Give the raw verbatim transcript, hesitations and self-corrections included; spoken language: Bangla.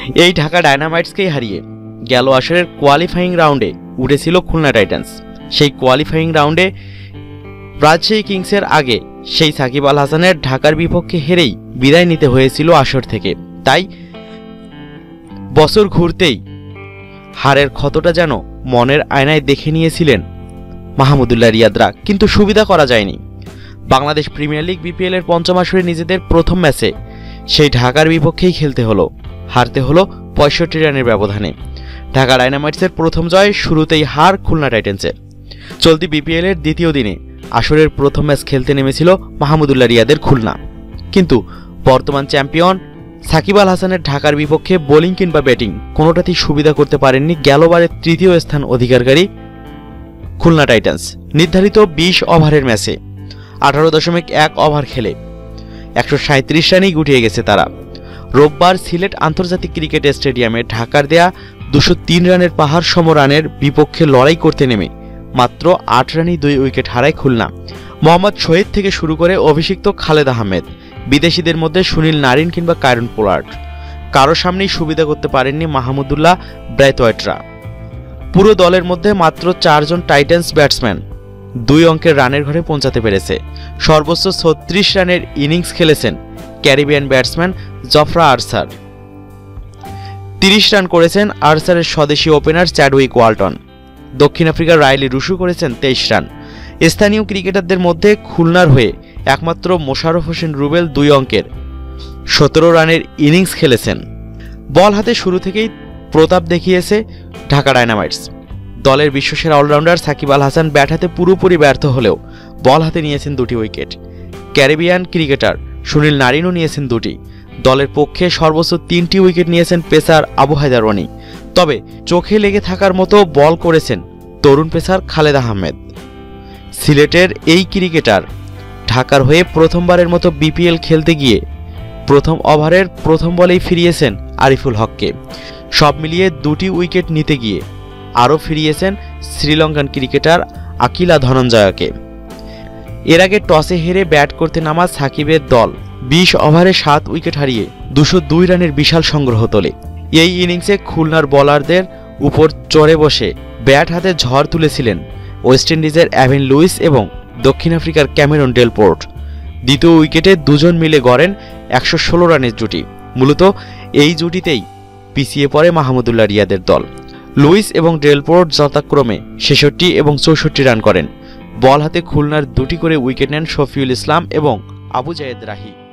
এই ঢাকা ডায়নামাইটসকেই হারিয়ে গেল আসরের কোয়ালিফাইং রাউন্ডে উঠেছিল খুলনা টাইটান্স। সেই কোয়ালিফাইং রাউন্ডে রাজশাহী কিংসের আগে সেই সাকিব আল হাসানের ঢাকার বিপক্ষে হেরেই বিদায় নিতে হয়েছিল আসর থেকে। তাই বছর ঘুরতেই হারের ক্ষতটা যেন মনের আয়নায় দেখে নিয়েছিলেন মাহমুদুল্লাহ রিয়াদরা, কিন্তু সুবিধা করা যায়নি। বাংলাদেশ প্রিমিয়ার লিগ বিপিএল এর পঞ্চম আসরে নিজেদের প্রথম ম্যাচে সেই ঢাকার বিপক্ষেই খেলতে হলো, হারতে হলো পঁয়ষট্টি রানের ব্যবধানে। ঢাকা ডায়নামাইটসের প্রথম জয়, শুরুতেই হার খুলনা টাইটান্সের। চলতি বিপিএল এর দ্বিতীয় দিনে আসরের প্রথম ম্যাচ খেলতে নেমেছিল মাহমুদুল্লাহ রিয়াদের খুলনা, কিন্তু বর্তমান চ্যাম্পিয়ন সাকিব আল হাসানের ঢাকার বিপক্ষে বোলিং কিংবা ব্যাটিং কোনোটাতেই সুবিধা করতে পারেননি গেলবারের তৃতীয় স্থান অধিকারকারী খুলনা টাইটান্স। নির্ধারিত বিশ ওভারের ম্যাচে আঠারো দশমিক এক ওভার খেলে একশো সাঁত্রিশ রানেই গুটিয়ে গেছে তারা। রোববার সিলেট আন্তর্জাতিক ক্রিকেট স্টেডিয়ামে ঢাকার দেয়া দুশো তিন রানের পাহাড় সম রানের বিপক্ষে লড়াই করতে নেমে মাত্র আট রানেই দুই উইকেট হারায় খুলনা। মোহাম্মদ শহীদ থেকে শুরু করে অভিষিক্ত খালেদ আহমেদ, বিদেশিদের মধ্যে সুনীল নারিন কিংবা কায়রন পোলার্ড, কারো সামনেই সুবিধা করতে পারেননি মাহমুদুল্লাহ ব্রাইথওয়াইটরা। পুরো দলের মধ্যে মাত্র চারজন টাইটান্স ব্যাটসম্যান দুই অঙ্কের রানের ঘরে পৌঁছাতে পেরেছে। সর্বোচ্চ ছত্রিশ রানের ইনিংস খেলেছেন ক্যারিবিয়ান ব্যাটসম্যান জফরা আর্চার। তিরিশ রান করেছেন আর্চারের স্বদেশী ওপেনার চ্যাডউইক ওয়ালটন। দক্ষিণ আফ্রিকার রাইলি রুশু করেছেন তেইশ রান। স্থানীয় ক্রিকেটারদের মধ্যে খুলনার হয়ে একমাত্র মোশাররফ হোসেন রুবেল দুই অঙ্কের সতেরো রানের ইনিংস খেলেছেন। বল হাতে শুরু থেকেই প্রতাপ দেখিয়েছে ঢাকা ডায়নামাইটস। দলের বিশ্বসেরা অলরাউন্ডার সাকিব আল হাসান ব্যাট হাতে পুরোপুরি ব্যর্থ হলেও বল হাতে নিয়েছেন দুটি উইকেট। ক্যারিবিয়ান ক্রিকেটার সুনীল নারিনও নিয়েছেন দুটি। দলের পক্ষে সর্বোচ্চ তিনটি উইকেট নিয়েছেন পেসার আবু হায়দার রনি। তবে চোখে লেগে থাকার মতো বল করেছেন তরুণ পেসার খালেদ আহমেদ। সিলেটের এই ক্রিকেটার ঢাকার হয়ে প্রথমবারের মতো বিপিএল খেলতে গিয়ে প্রথম ওভারের প্রথম বলেই ফিরিয়েছেন আরিফুল হককে। সব মিলিয়ে দুটি উইকেট নিতে গিয়ে আরও ফিরিয়েছেন শ্রীলঙ্কান ক্রিকেটার আকিলা ধনঞ্জয়কে। এর আগে টসে হেরে ব্যাট করতে নামা সাকিবের দল বিশ ওভারে সাত উইকেট হারিয়ে দুশো দুই রানের বিশাল সংগ্রহ তোলে। এই ইনিংসে খুলনার বোলারদের উপর চড়ে বসে ব্যাট হাতে ঝড় তুলেছিলেন ওয়েস্ট ইন্ডিজের অ্যাভিন লুইস এবং দক্ষিণ আফ্রিকার ক্যামেরন ডেলপোর্ট। দ্বিতীয় উইকেটে দুজন মিলে গড়েন একশো ষোলো রানের জুটি। মূলত এই জুটিতেই পিছিয়ে পড়ে মাহমুদুল্লাহ রিয়াদের দল। লুইস এবং ডেলপোর্ট যথাক্রমে ছেষট্টি এবং চৌষট্টি রান করেন। বল হাতে খুলনার দুটি করে উইকেট নেন শফিউল ইসলাম এবং আবু জায়েদ রাহি।